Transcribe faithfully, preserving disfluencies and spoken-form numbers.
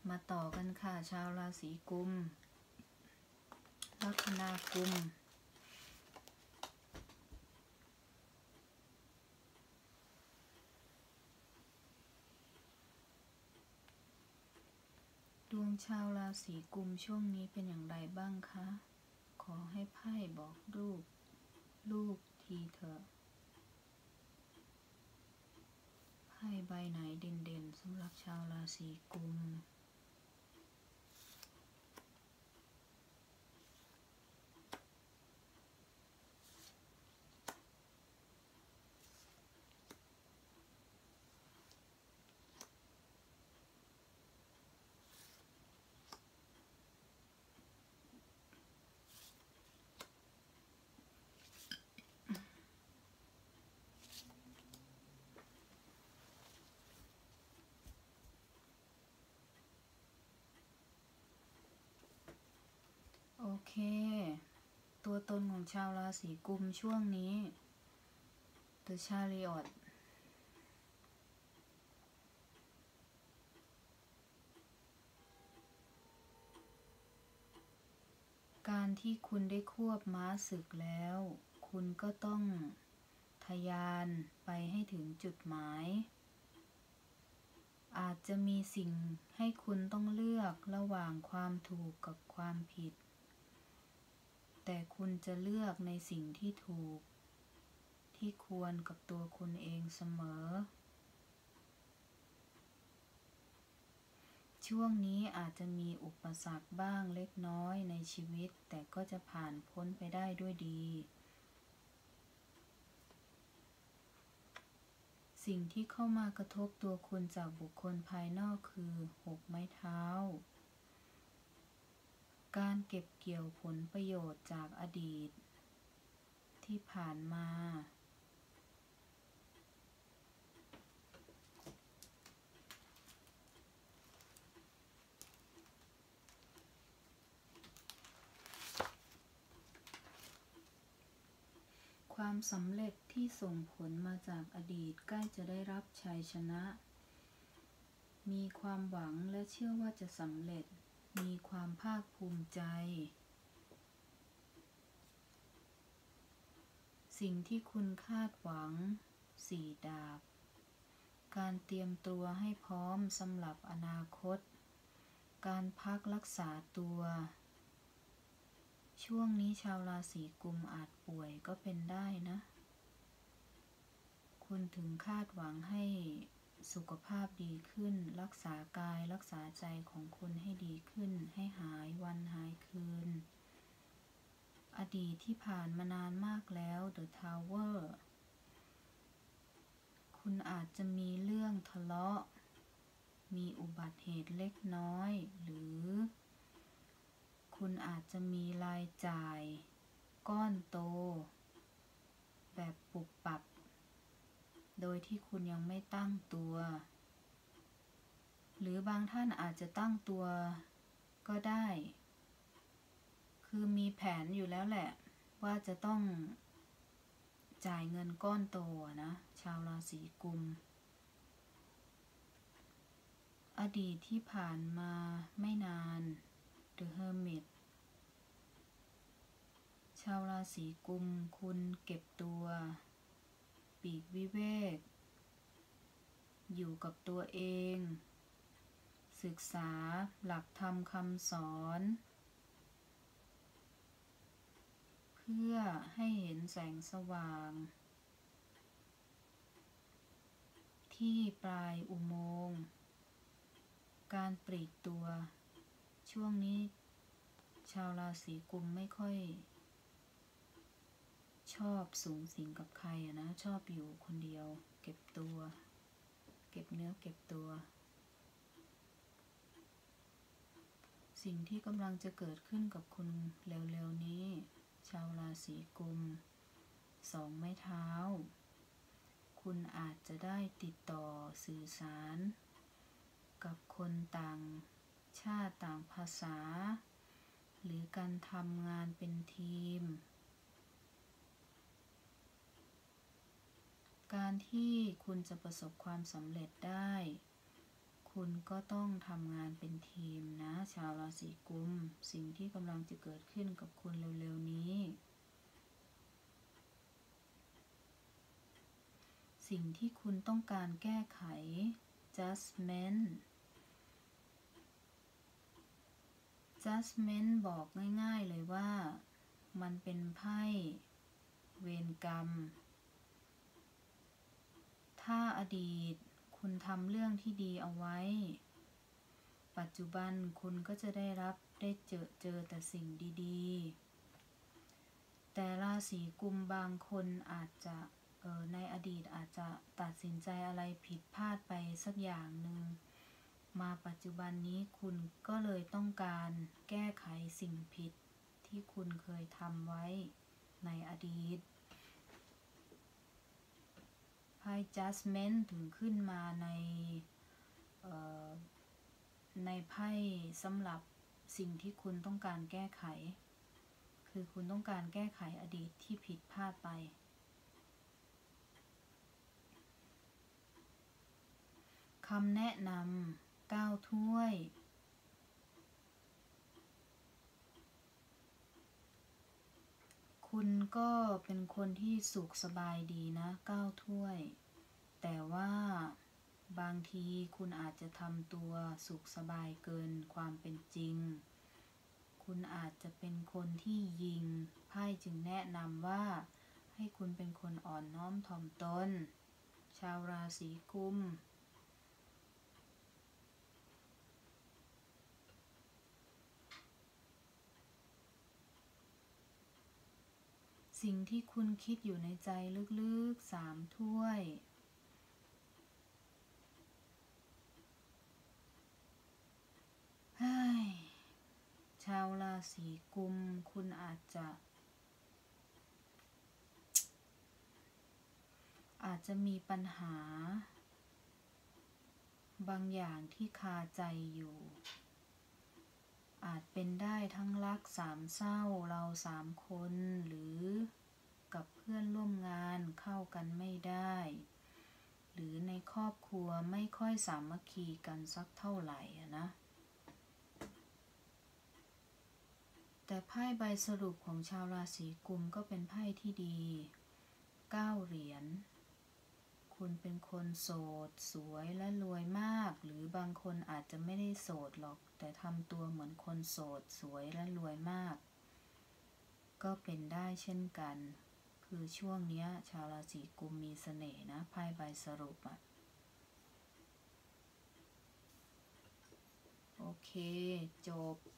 มาต่อกันค่ะชาวราศีกุมลัคนากุมดวงชาวราศีกุมช่วงนี้เป็นอย่างไรบ้างคะขอให้ไพ่บอกรูปลูกทีเถอะไพ่ใบไหนเด่นๆสำหรับชาวราศีกุมโอเคตัวตนของชาวราศีกุมช่วงนี้ The Chariot การที่คุณได้ควบม้าศึกแล้วคุณก็ต้องทะยานไปให้ถึงจุดหมายอาจจะมีสิ่งให้คุณต้องเลือกระหว่างความถูกกับความผิดแต่คุณจะเลือกในสิ่งที่ถูกที่ควรกับตัวคุณเองเสมอช่วงนี้อาจจะมีอุปสรรคบ้างเล็กน้อยในชีวิตแต่ก็จะผ่านพ้นไปได้ด้วยดีสิ่งที่เข้ามากระทบตัวคุณจากบุคคลภายนอกคือหกไม้เท้าการเก็บเกี่ยวผลประโยชน์จากอดีตที่ผ่านมาความสำเร็จที่ส่งผลมาจากอดีตใกล้จะได้รับชัยชนะมีความหวังและเชื่อว่าจะสำเร็จมีความภาคภูมิใจสิ่งที่คุณคาดหวังสี่ดาบการเตรียมตัวให้พร้อมสำหรับอนาคตการพักรักษาตัวช่วงนี้ชาวราศีกุมอาจป่วยก็เป็นได้นะคุณถึงคาดหวังให้สุขภาพดีขึ้นรักษากายรักษาใจของคุณให้ดีขึ้นให้หายวันหายคืนอดีตที่ผ่านมานานมากแล้ว The Tower คุณอาจจะมีเรื่องทะเลาะมีอุบัติเหตุเล็กน้อยหรือคุณอาจจะมีรายจ่ายก้อนโตแบบปุบปับโดยที่คุณยังไม่ตั้งตัวหรือบางท่านอาจจะตั้งตัวก็ได้คือมีแผนอยู่แล้วแหละว่าจะต้องจ่ายเงินก้อนโตนะชาวราศีกุมอดีตที่ผ่านมาไม่นาน The Hermit ชาวราศีกุมคุณเก็บตัวปีกวิเวกอยู่กับตัวเองศึกษาหลักธรรมคำสอนเพื่อให้เห็นแสงสว่างที่ปลายอุโมงค์การปลีกตัวช่วงนี้ชาวราศีกุมไม่ค่อยชอบสูงสิงกับใครอะนะชอบอยู่คนเดียวเก็บตัวเก็บเนื้อเก็บตัวสิ่งที่กำลังจะเกิดขึ้นกับคุณเร็วๆนี้ชาวราศีกุมสองไม้เท้าคุณอาจจะได้ติดต่อสื่อสารกับคนต่างชาติต่างภาษาหรือการทำงานเป็นทีมการที่คุณจะประสบความสำเร็จได้คุคุณก็ต้องทำงานเป็นทีมนะชาวราศีกุมสิ่งที่กำลังจะเกิดขึ้นกับคุณเร็วๆนี้สิ่งที่คุณต้องการแก้ไข judgment judgment บอกง่ายๆเลยว่ามันเป็นไพ่เวรกรรมถ้าอดีตคุณทำเรื่องที่ดีเอาไว้ปัจจุบันคุณก็จะได้รับได้เจอเจอแต่สิ่งดีๆแต่ราศีกุมบางคนอาจจะเอ่อในอดีตอาจจะตัดสินใจอะไรผิดพลาดไปสักอย่างหนึ่งมาปัจจุบันนี้คุณก็เลยต้องการแก้ไขสิ่งผิดที่คุณเคยทำไว้ในอดีตไพ่ judgment ถึงขึ้นมาในในไพ่สำหรับสิ่งที่คุณต้องการแก้ไขคือคุณต้องการแก้ไขอดีตที่ผิดพลาดไปคำแนะนำเก้าถ้วยคุณก็เป็นคนที่สุขสบายดีนะเก้าถ้วยแต่ว่าบางทีคุณอาจจะทำตัวสุขสบายเกินความเป็นจริงคุณอาจจะเป็นคนที่ยิงไพ่จึงแนะนำว่าให้คุณเป็นคนอ่อนน้อมถ่อมตนชาวราศีกุมสิ่งที่คุณคิดอยู่ในใจลึกๆสามถ้วยเฮ้ยชาวราศีกุมคุณอาจจะอาจจะมีปัญหาบางอย่างที่คาใจอยู่อาจเป็นได้ทั้งรักสามเศร้าเราสามคนหรือกับเพื่อนร่วมงานเข้ากันไม่ได้หรือในครอบครัวไม่ค่อยสามัคคีกันสักเท่าไหร่นะแต่ไพ่ใบสรุปของชาวราศีกุมก็เป็นไพ่ที่ดีเก้าเหรียญคุณเป็นคนโสดสวยและรวยมากหรือบางคนอาจจะไม่ได้โสดหรอกแต่ทำตัวเหมือนคนโสดสวยและรวยมากก็เป็นได้เช่นกันคือช่วงนี้ชาวราศีกุมมีเสน่ห์นะไพ่ใบสรุปอะโอเคจบ